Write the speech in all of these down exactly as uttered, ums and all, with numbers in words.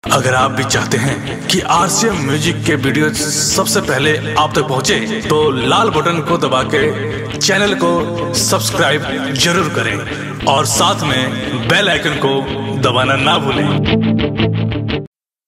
अगर आप भी चाहते हैं कि आरसीएम म्यूजिक के वीडियो सबसे पहले आप तक पहुंचे, तो लाल बटन को दबा के चैनल को सब्सक्राइब जरूर करें और साथ में बेल आइकन को दबाना ना भूलें।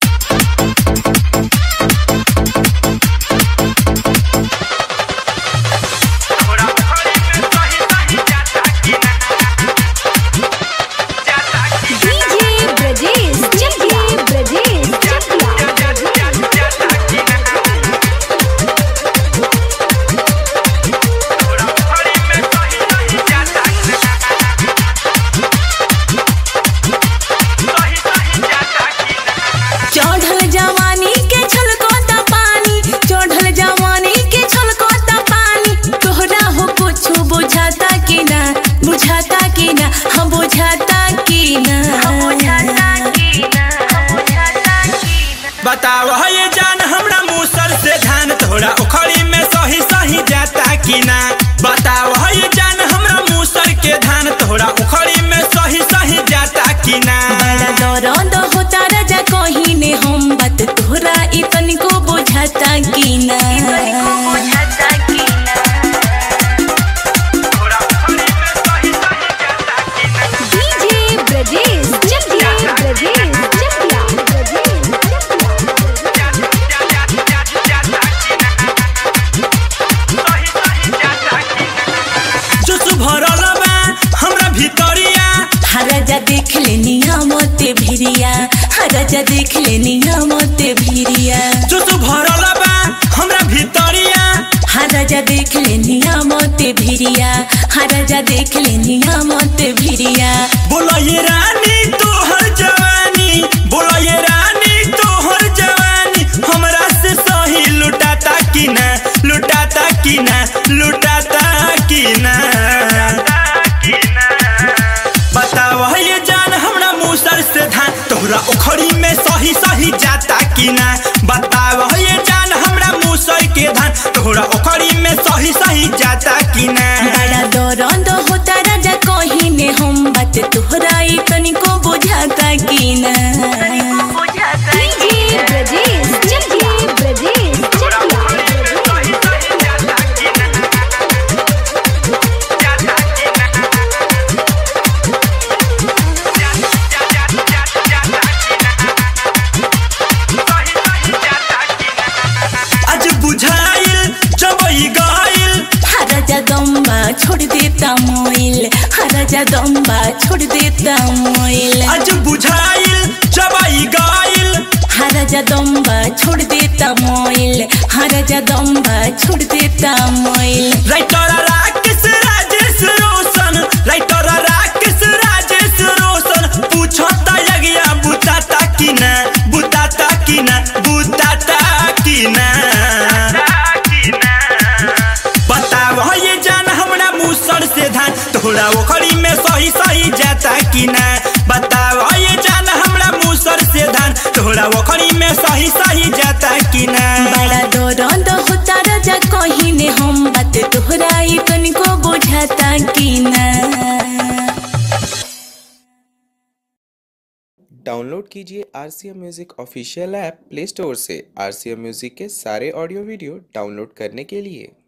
बताओ ये जान हमरा मूसर से धान तोरा उखड़ी में सही सही जाता कि ना। बताओ ये जान हमरा मूसर के धान तोरा उखड़ी में सही सही जाता कि ना। बड़ा दर्द होता राजा कहीं ने हम बात तोरा इतनी को बुझाता कि ना। डीजे ब्रजेश चकिया ब्रजेश चकिया राजा देख लेनी मोते भिरिया, राजा देख लेनी मोते भिरिया, जो तू भरल बा हमरा भितरिया। राजा देख लेनी मोते भिरिया, राजा देख लेनी मोते भिरिया। बोलो ये रानी तोहर जवानी, बोलो ये रानी तोहर जवानी हमरा से सही लुटाता कि ना, लुटाता कि ना, लुटाता कि ना। बताओ ये जान हमरा मूसर से धान तोहरा उखड़ी में सही सही जाता कि ना। बताओ ये जान हमरा मूसर के धान तोहरा उखड़ी में सही सही जाता कि ना। बड़ा दर्द होता राजा कहीं ने हम बात तोहरा इतनी को बुझाता कि ना। डीजे ब्रजेश चकिया ब्रजेश चकिया छोड़ देता मोइल, राजा दम्बा छोड़ देता मोइल। आज बुझाइल जबाई गाइल, राजा दम्बा छोड़ देता मोइल, राजा दम्बा छोड़ देता मोइल। राइटर राकेश राजेश रोशन, राइटर राकेश राजेश रोशन पूछता यगिया बुताता कि ना, बुताता कि ना, बुताता कि ना। बताओ ये जान हमरा मूसर से धान तोहरा उखड़ी में सही सही जाता कि ना। बताओ ये जान हमरा मूसर से धान तोहरा उखड़ी में सही सही जाता कि ना। बड़ा दर्द होता राजा कहीं ने हम बात तोहरा इतनी को बुझाता कि ना। डाउनलोड कीजिए RCM music official app play store से। आरसीएम म्यूजिक के सारे ऑडियो वीडियो डाउनलोड करने के लिए